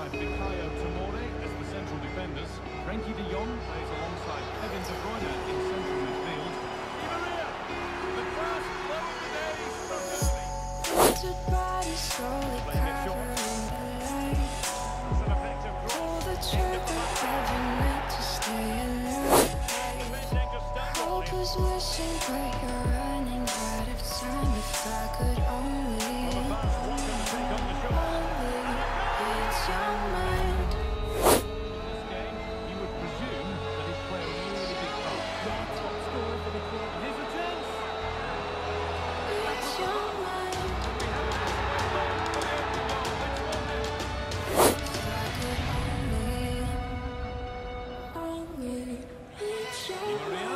alongside Fikayo Tomori as the central defenders. Frenkie de Jong plays alongside Kevin De Bruyne in central midfield. Di Maria, the first blow of the day from early. Playing it short. That's an effective cross. Defending Gustavo. Wishing, but you're running out of time. If I could only, What can take on the shot? it's your mind. This game, you would presume that he'd play a really big part. Top scorer for the club. Here's a chance. It's your mind. If I could only, it's your mind.